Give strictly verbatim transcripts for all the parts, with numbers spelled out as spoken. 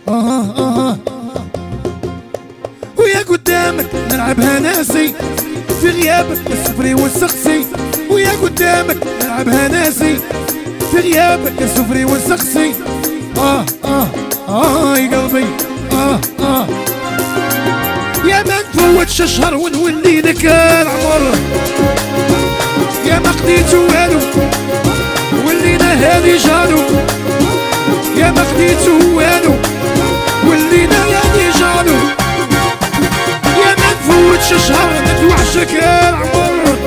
آه آه ويا قدامك نلعبها ناسي في غيابك السفري والسقسي، ويا قدامك نلعبها ناسي في غيابك السفري والسقسي. آه آه آه يا قلبي آه آه يا ما نفوتش شهر ونولي لك العمر، يا ما خديت والو ولينا هادي جالو، يا ما خديت والو ولينا هادي جالو، يا ما نفوتش شهر نتوحشك العمر،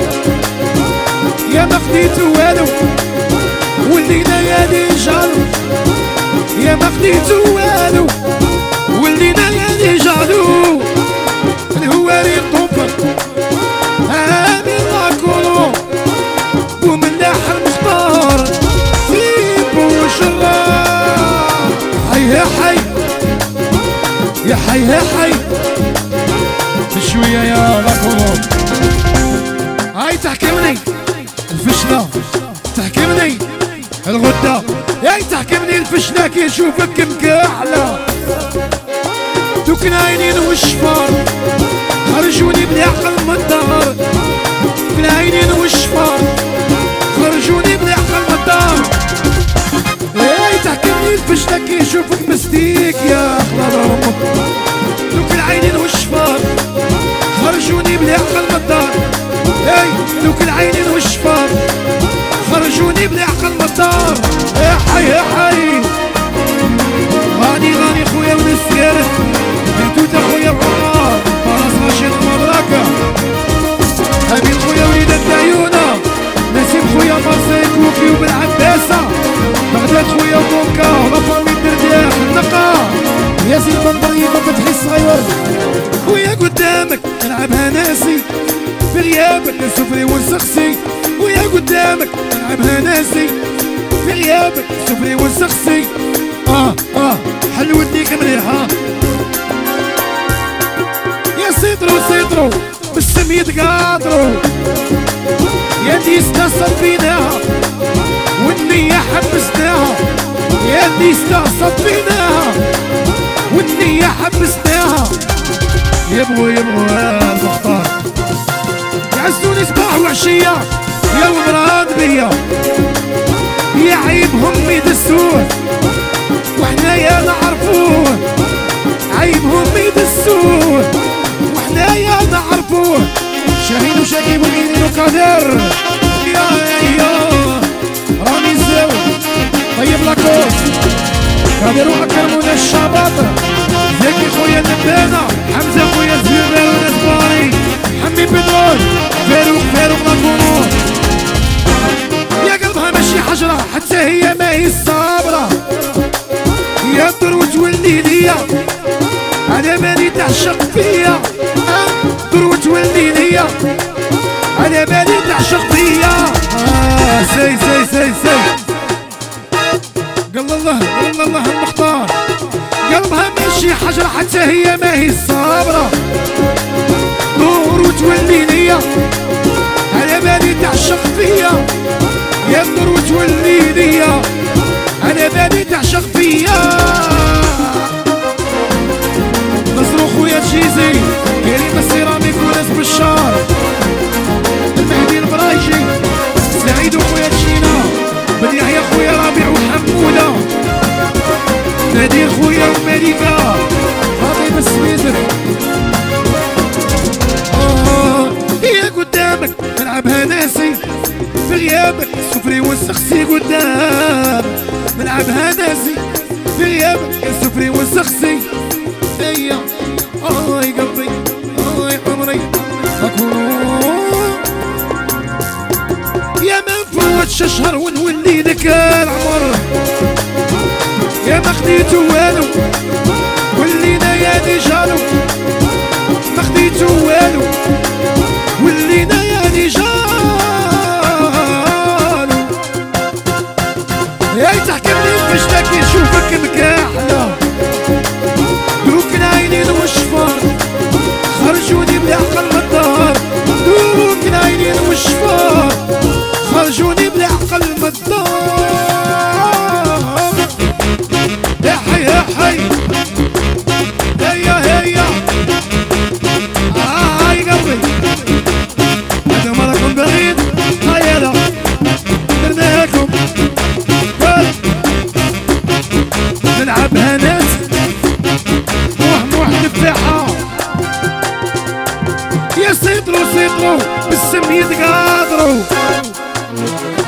يا ما خديت والو ولينا هادي جالو، يا ما خديت والو ولينا هادي جالو. الهواري الطوفر آمين لاكولو وملاح المختار سيبو وشرار. حي يا حي يا حي يا حي بشوية يا لاكولو. هاي تحكمني الفشلة، تحكمني الغدة، هاي تحكمني الفشلة كي نشوفك مكحلة. دوك العينين والشفار خرجوني بالعقل من الدار، العينين والشفار خرجوني بالعقل من الدار. هاي تحكمني الفشلة كي نشوفك مستيك يا خلال امك. دوك العينين والشفار خرجوني بالعقل من الدار، هاي دوك العينين والشفار خرجوني بالعقل من الدار. يا حي يا حي غاني غاني خويا ونسيرت بنتوتا خويا العمر راس رشيد مبروكة. امين خويا وليدات العيونة، نسيم خويا مرسي كوكي وبالعباسة، بغداد خويا بوكا لافامي الدرداح النقا، ياسين بنبري وفتحي الصغير. ويا قدامك نلعبها ناسي في غيابك السفري والسخسي، ويا قدامك نلعبها ناسي في غيابك السفري والسخسي. اه اه حلوتنيك مليحة يا سيطرو سيطرو بالسم يتقاطرو، يا دي استعصت فيناها والنية حبسناها، يا دي استعصت فيناها والنية حبسناها. يبغوا يبغوا يا المختار يعزوني صباح وعشية يا ومراد بيا، يا عيبهم يدسوه وحنايا نعرفوه، عيبهم يدسوه وحنايا نعرفوه. شاهين وشاكيب والعينين وقادر يا يا رامي الزاوي طيب لاكوس قادر وأكرمونا الشباطر، زكي خويا النبانة، حمزة خويا الزبير والاسباني، حمي بترول فاروق فاروق لاكونور. يا قلبها ماشي حجرة حتى هي ما هي الصابرة، يا دروت ولي ليا انا مالي تعشق فيا، دروت ولي ليا انا مالي تعشق فيا. آه سي سي سي سي قال الله قال الله المختار، قلبها ماشي حجرة حتى هي ما هي الصابرة، دروت ولي ليا انا مالي تعشق فيا، يا دروت ولي ليا انا مالي تعشق فيا. نصرو خويا تشيزي كريم السيراميك وناس بشار، المهدي البرايجي سعيد وخويا تشينا، بن يحيى خويا ربيع وحموده، نادير خويا ومليكه، فاطمه السويزر. آه هي قدامك نلعبها ناسي في غيابك السفري والسخسي، قدام نلعبها ناسي في غيابك السفري والسخسي. هي آه يا قلبي آه يا عمري يا ما نفوتش شهر ونولي لك العمر، يا ما خديتو والو ولينا يا دي جالو، ما خديتو والو ولينا يا دي جالو. يا تحكمني فاش كي نشوفك مكاحلة، دوك العينين والشفار خرجوني بالعقل من الدار، دوك العينين والشفار خرجوني بالعقل من الدار. يا حي يا حي يطرو بالسم يتقاطرو.